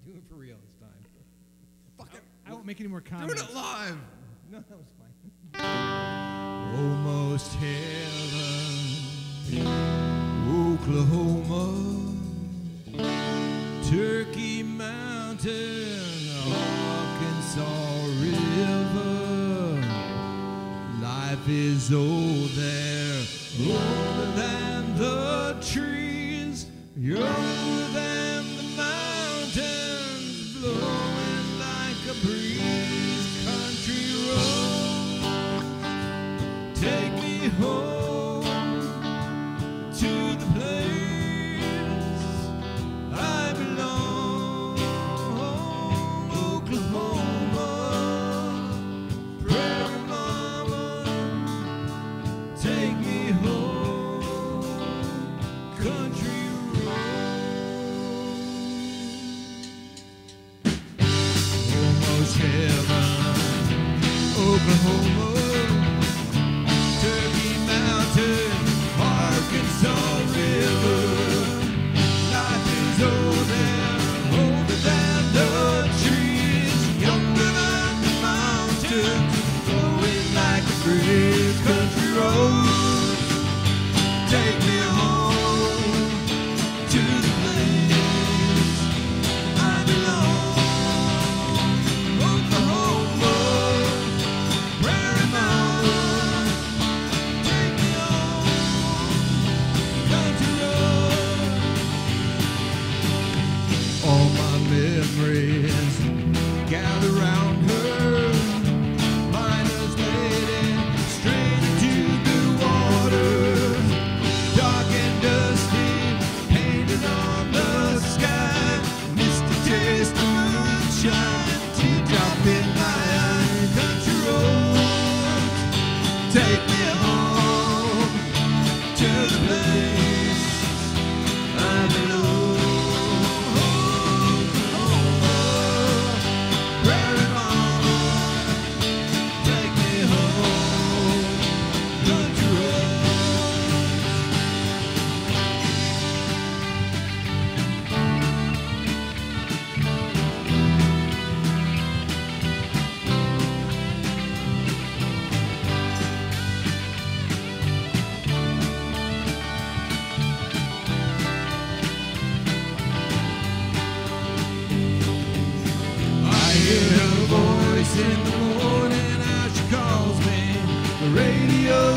Do it for real this time. Fuck it. I won't make any more comments. Doing it live. No, that was fine. Almost heaven, Oklahoma, Turkey Mountain, Arkansas River. Life is old there, older than the trees, younger than the mountains, blowing like a breeze. Country road, take me home to the place I belong. Oklahoma, prairie mama, take me home. Country road, almost heaven. Oklahoma, Turkey Mountain, Arkansas River. Life is older, older than the trees, younger than the mountains, flowing like a breeze. Country road, take me home to the place I belong. Oklahoma, prairie mama, take me home. Country road. All my memories gather round her. Miner's lady, straight into the water. Dark and dusty, painted on the sky. Misty taste of moonshine, teardrop in my eye. Country roads, take me home to the place I belong. Prairie mama, take me home. Country roads. I hear her voice in the morning as she calls me. The radio